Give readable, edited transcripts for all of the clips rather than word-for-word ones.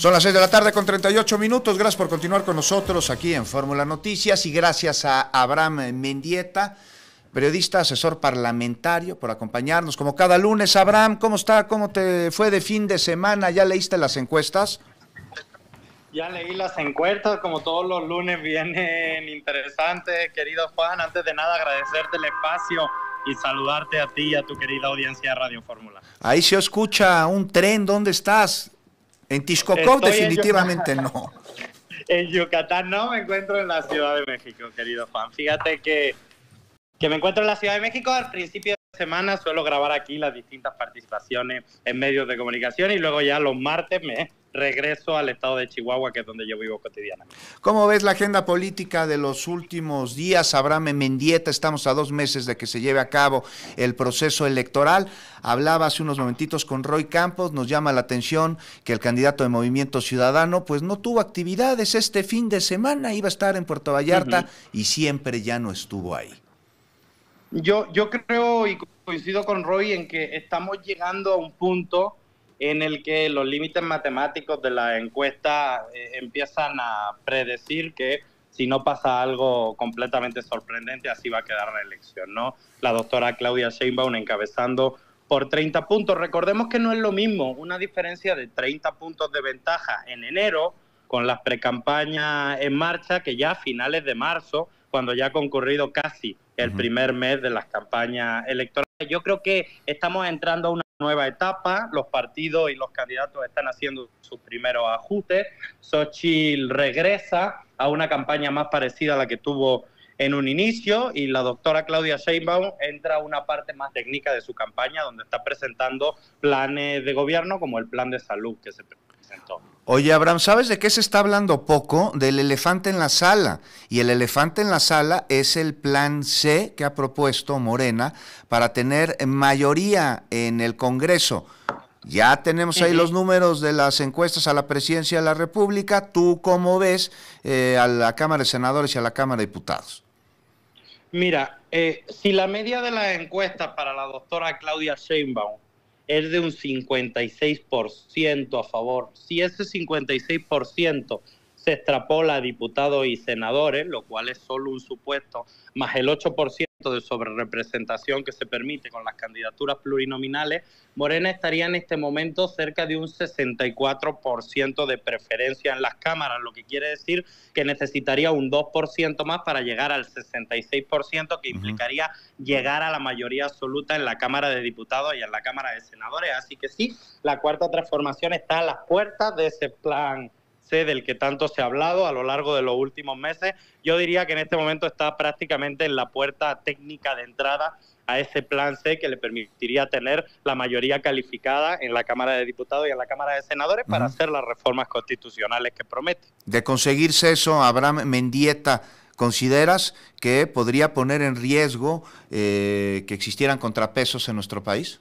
Son las 6 de la tarde con 38 minutos. Gracias por continuar con nosotros aquí en Fórmula Noticias y gracias a Abraham Mendieta, periodista, asesor parlamentario, por acompañarnos como cada lunes. Abraham, ¿cómo está? ¿Cómo te fue de fin de semana? ¿Ya leíste las encuestas? Ya leí las encuestas, como todos los lunes vienen interesantes, querido Juan. Antes de nada, agradecerte el espacio y saludarte a ti y a tu querida audiencia de Radio Fórmula. Ahí se escucha un tren. ¿Dónde estás? En Texcoco definitivamente no. En Yucatán no, me encuentro en la Ciudad de México, querido Juan. Fíjate que me encuentro en la Ciudad de México. Al principio de semana suelo grabar aquí las distintas participaciones en medios de comunicación y luego ya los martes me regreso al estado de Chihuahua, que es donde yo vivo cotidianamente. ¿Cómo ves la agenda política de los últimos días, Abraham Mendieta? Estamos a 2 meses de que se lleve a cabo el proceso electoral. Hablaba hace unos momentitos con Roy Campos. Nos llama la atención que el candidato de Movimiento Ciudadano pues no tuvo actividades este fin de semana. Iba a estar en Puerto Vallarta y siempre ya no estuvo ahí. Yo creo y coincido con Roy en que estamos llegando a un punto en el que los límites matemáticos de la encuesta empiezan a predecir que si no pasa algo completamente sorprendente, así va a quedar la elección, ¿no? La doctora Claudia Sheinbaum encabezando por 30 puntos. Recordemos que no es lo mismo una diferencia de 30 puntos de ventaja en enero, con las precampañas en marcha, que ya a finales de marzo, cuando ya ha concurrido casi el primer mes de las campañas electorales. Yo creo que estamos entrando a una nueva etapa. Los partidos y los candidatos están haciendo sus primeros ajustes. Xochitl regresa a una campaña más parecida a la que tuvo en un inicio y la doctora Claudia Sheinbaum entra a una parte más técnica de su campaña, donde está presentando planes de gobierno como el plan de salud que se presentó. Oye, Abraham, ¿sabes de qué se está hablando poco? Del elefante en la sala. Y el elefante en la sala es el plan C que ha propuesto Morena para tener mayoría en el Congreso. Ya tenemos ahí los números de las encuestas a la presidencia de la República. ¿Tú cómo ves a la Cámara de Senadores y a la Cámara de Diputados? Mira, si la media de las encuestas para la doctora Claudia Sheinbaum es de un 56% a favor, si ese 56% se extrapola a diputados y senadores, lo cual es solo un supuesto, más el 8% de sobrerepresentación que se permite con las candidaturas plurinominales, Morena estaría en este momento cerca de un 64% de preferencia en las cámaras, lo que quiere decir que necesitaría un 2% más para llegar al 66%, que implicaría llegar a la mayoría absoluta en la Cámara de Diputados y en la Cámara de Senadores. Así que sí, la Cuarta Transformación está a las puertas de ese plan C del que tanto se ha hablado a lo largo de los últimos meses. Yo diría que en este momento está prácticamente en la puerta técnica de entrada a ese plan C que le permitiría tener la mayoría calificada en la Cámara de Diputados y en la Cámara de Senadores para hacer las reformas constitucionales que promete. De conseguirse eso, Abraham Mendieta, ¿consideras que podría poner en riesgo que existieran contrapesos en nuestro país?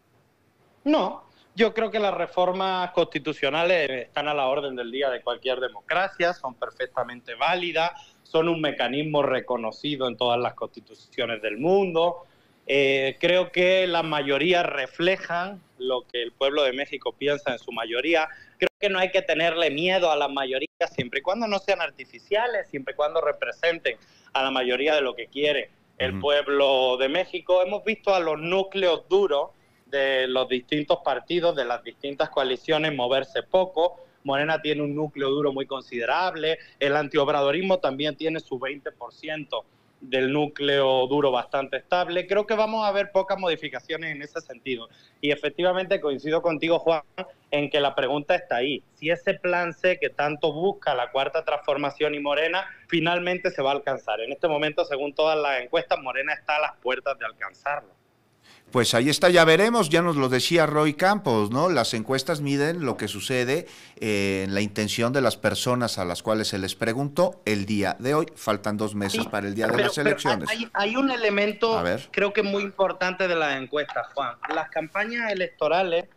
No. Yo creo que las reformas constitucionales están a la orden del día de cualquier democracia, son perfectamente válidas, son un mecanismo reconocido en todas las constituciones del mundo. Creo que las mayorías reflejan lo que el pueblo de México piensa en su mayoría. Creo que no hay que tenerle miedo a las mayorías siempre y cuando no sean artificiales, siempre y cuando representen a la mayoría de lo que quiere el pueblo de México. Hemos visto a los núcleos duros de los distintos partidos, de las distintas coaliciones, moverse poco. Morena tiene un núcleo duro muy considerable, el antiobradorismo también tiene su 20% del núcleo duro bastante estable. Creo que vamos a ver pocas modificaciones en ese sentido. Y efectivamente coincido contigo, Juan, en que la pregunta está ahí. Si ese plan C que tanto busca la Cuarta Transformación y Morena, finalmente se va a alcanzar. En este momento, según todas las encuestas, Morena está a las puertas de alcanzarlo. Pues ahí está, ya veremos, ya nos lo decía Roy Campos, ¿no? Las encuestas miden lo que sucede en la intención de las personas a las cuales se les preguntó el día de hoy. Faltan 2 meses para el día de las elecciones. Hay un elemento, creo que muy importante de las encuestas, Juan. Las campañas electorales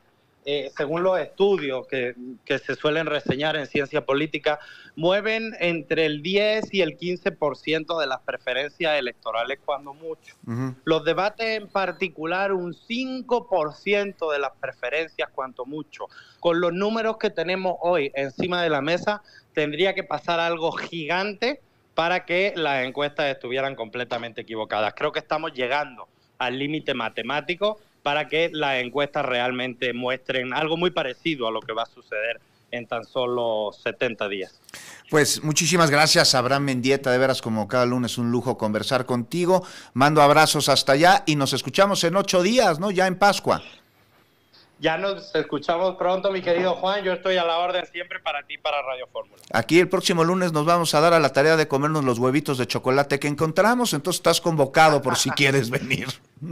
según los estudios que se suelen reseñar en ciencia política, mueven entre el 10 y el 15% de las preferencias electorales cuando mucho. Los debates en particular, un 5% de las preferencias cuanto mucho. Con los números que tenemos hoy encima de la mesa, tendría que pasar algo gigante para que las encuestas estuvieran completamente equivocadas. Creo que estamos llegando al límite matemático para que las encuestas realmente muestren algo muy parecido a lo que va a suceder en tan solo 70 días. Pues muchísimas gracias, Abraham Mendieta, de veras como cada lunes un lujo conversar contigo. Mando abrazos hasta allá y nos escuchamos en 8 días, ¿no? Ya en Pascua. Ya nos escuchamos pronto, mi querido Juan. Yo estoy a la orden siempre para ti, para Radio Fórmula. Aquí el próximo lunes nos vamos a dar a la tarea de comernos los huevitos de chocolate que encontramos, entonces estás convocado por si quieres venir.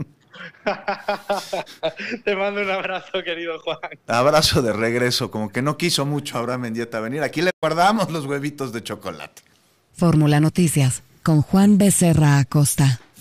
Te mando un abrazo, querido Juan. Abrazo de regreso, como que no quiso mucho Abraham Mendieta venir. Aquí le guardamos los huevitos de chocolate. Fórmula Noticias con Juan Becerra Acosta.